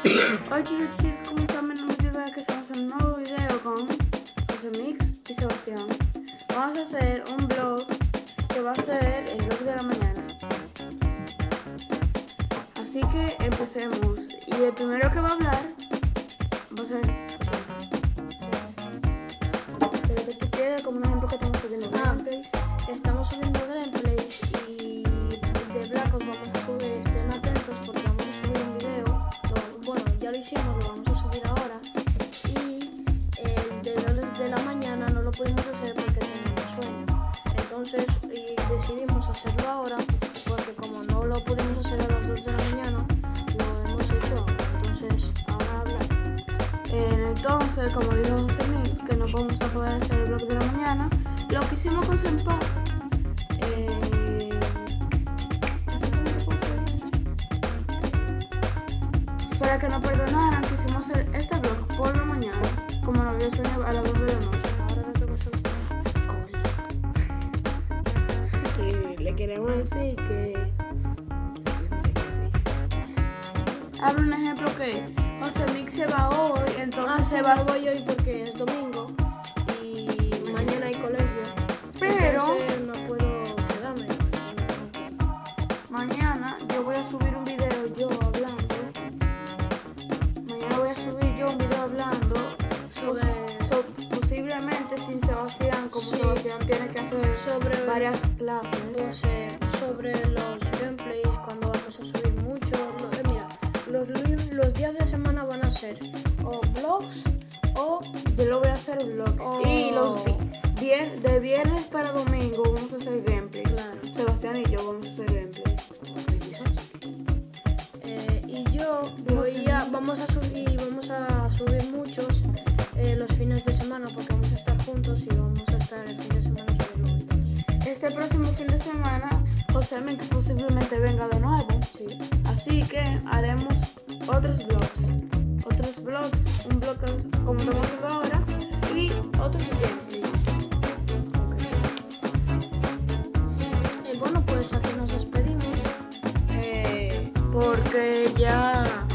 Hoy chicos, como saben, no me olvidé que estamos en un nuevo video con José Mix y Sebastián. Vamos a hacer un vlog que va a ser el vlog de la mañana. Así que empecemos. Y el primero que va a hablar va a ser pero que tú quieres como un ejemplo que estamos subiendo gameplays. Estamos subiendo gameplays y de Black Ops vamos a subir, estén atentos porque vamos a subir un video. Bueno, ya lo hicimos, lo vamos a subir ahora. Y el de 2 de la mañana no lo pudimos hacer porque teníamos sueño. Entonces decidimos hacerlo ahora porque como no lo pudimos hacer a las 2 de la mañana, lo hemos hecho ahora. Entonces, ahora habla. Entonces, como dijo José Mix, que no vamos a poder hacer el vlog de la mañana, lo que hicimos con Senpa, para que nos perdonaran, quisimos hacer este vlog por la mañana, como nos vio sueño a las 2 de la noche. Ahora le toca a Sebastián. Y le queremos decir que Hablo un ejemplo que José Mix se va hoy, entonces Se va voy hoy porque es domingo y mañana hay colegio. Pero Entonces no puedo quedarme. mañana yo voy a subir un video yo hablando. Mañana voy a subir yo un video hablando posiblemente sin Sebastián, como Sí. Sebastián tiene que hacer Sobre varias clases. No sé, sobre los gameplays cuando vamos a subir mucho. Mira, los días de semana van a ser o vlogs o Yo lo voy a hacer vlogs. Oh. Y de viernes para domingo vamos a hacer gameplay. Claro. Sebastián y yo vamos a hacer gameplay. Y yo vamos a subir muchos los fines de semana porque vamos a estar juntos y vamos a estar el fin de semana subiendo videos. Este próximo fin de semana José Mix posiblemente venga de nuevo. Sí. Así que haremos otros vlogs, un vlog como estamos haciendo ahora y otros gameplays. Bueno, pues aquí nos despedimos. Porque ya